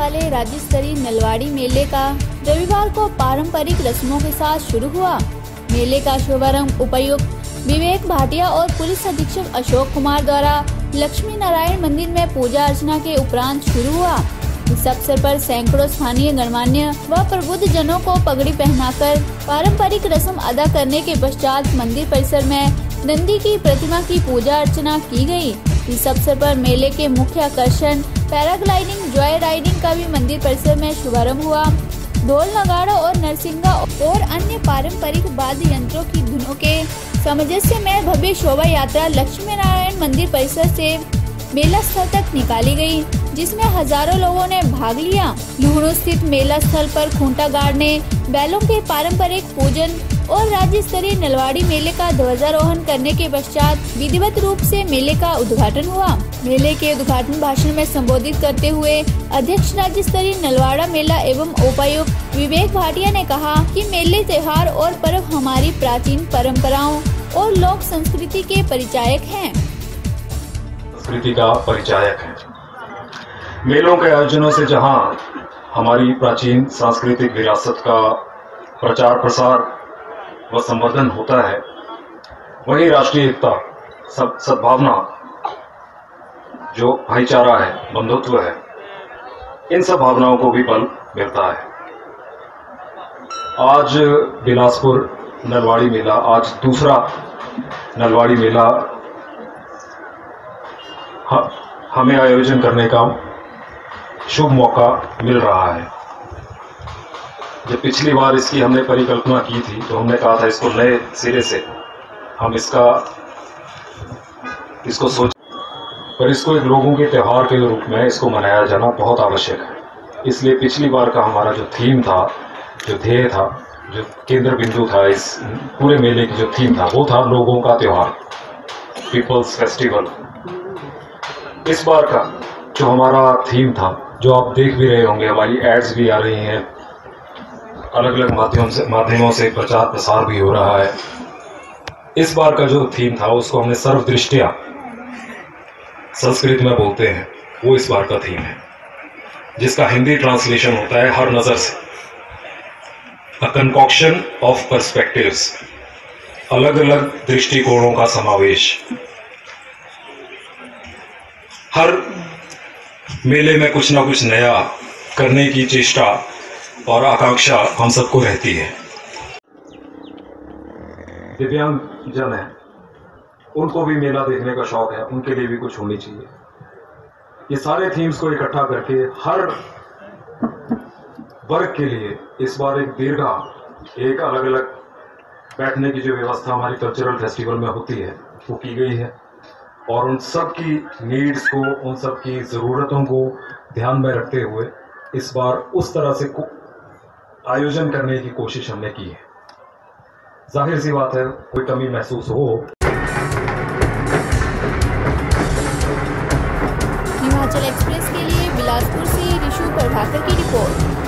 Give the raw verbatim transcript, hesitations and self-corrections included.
वाले राज्य स्तरीय नलवाड़ी मेले का रविवार को पारंपरिक रस्मों के साथ शुरू हुआ। मेले का शुभारंभ उपायुक्त विवेक भाटिया और पुलिस अधीक्षक अशोक कुमार द्वारा लक्ष्मी नारायण मंदिर में पूजा अर्चना के उपरांत शुरू हुआ। इस अवसर पर सैकड़ों स्थानीय गणमान्य व प्रबुद्ध जनों को पगड़ी पहनाकर पारंपरिक रस्म अदा करने के पश्चात मंदिर परिसर में नंदी की प्रतिमा की पूजा अर्चना की गई। इस अवसर पर मेले के मुख्य आकर्षण पैराग्लाइडिंग, जॉय राइडिंग का भी मंदिर परिसर में शुभारंभ हुआ। ढोल, नगाड़ों और नरसिंगा और अन्य पारंपरिक वाद्य यंत्रों की धुनों के सामंजस्य में भव्य शोभा यात्रा लक्ष्मी नारायण मंदिर परिसर से मेला स्थल तक निकाली गई, जिसमें हजारों लोगों ने भाग लिया। लुहणु स्थित मेला स्थल पर खूंटा गाड़ने, बैलों के पारंपरिक पूजन और राज्य स्तरीय नलवाड़ी मेले का ध्वजारोहण करने के पश्चात विधिवत रूप से मेले का उद्घाटन हुआ। मेले के उद्घाटन भाषण में संबोधित करते हुए अध्यक्ष राज्य स्तरीय नलवाड़ा मेला एवं उपायुक्त विवेक भाटिया ने कहा कि मेले, त्योहार और पर्व हमारी प्राचीन परंपराओं और लोक संस्कृति के परिचायक हैं। संस्कृति का परिचायक है। मेलों के आयोजनों से जहां हमारी प्राचीन सांस्कृतिक विरासत का प्रचार प्रसार व संवर्धन होता है, वही राष्ट्रीय एकता, सद्भावना, जो भाईचारा है, बंधुत्व है, इन सब भावनाओं को भी बल मिलता है। आज बिलासपुर नलवाड़ी मेला, आज दूसरा नलवाड़ी मेला हमें आयोजन करने का शुभ मौका मिल रहा है। जब पिछली बार इसकी हमने परिकल्पना की थी तो हमने कहा था इसको नए सिरे से हम इसका इसको सोच पर इसको एक लोगों के त्यौहार के रूप में इसको मनाया जाना बहुत आवश्यक है। इसलिए पिछली बार का हमारा जो थीम था, जो ध्येय था, जो केंद्र बिंदु था, इस पूरे मेले की जो थीम था, वो था लोगों का त्यौहार, पीपल्स फेस्टिवल। इस बार का जो हमारा थीम था, जो आप देख भी रहे होंगे, हमारी एड्स भी आ रही हैं, अलग अलग माध्यम से माध्यमों से प्रचार प्रसार भी हो रहा है। इस बार का जो थीम था उसको हमने सर्वदृष्टिया, संस्कृत में बोलते हैं, वो इस बार का थीम है, जिसका हिंदी ट्रांसलेशन होता है हर नजर से। अ कंकॉक्शन ऑफ पर्सपेक्टिव्स, अलग अलग दृष्टिकोणों का समावेश। हर मेले में कुछ ना कुछ नया करने की चेष्टा और आकांक्षा हम सबको रहती है। दिव्यांग जन है, उनको भी मेला देखने का शौक है, उनके लिए भी कुछ होनी चाहिए। ये सारे थीम्स को इकट्ठा करके हर वर्ग के लिए इस बार एक दीर्घा, एक अलग अलग बैठने की जो व्यवस्था हमारी कल्चरल फेस्टिवल में होती है वो की गई है, और उन सब की नीड्स को, उन सब की ज़रूरतों को ध्यान में रखते हुए इस बार उस तरह से आयोजन करने की कोशिश हमने की है। जाहिर सी बात है, कोई कमी महसूस हो। हिमाचल एक्सप्रेस के लिए बिलासपुर से ऋषु प्रभाकर की रिपोर्ट।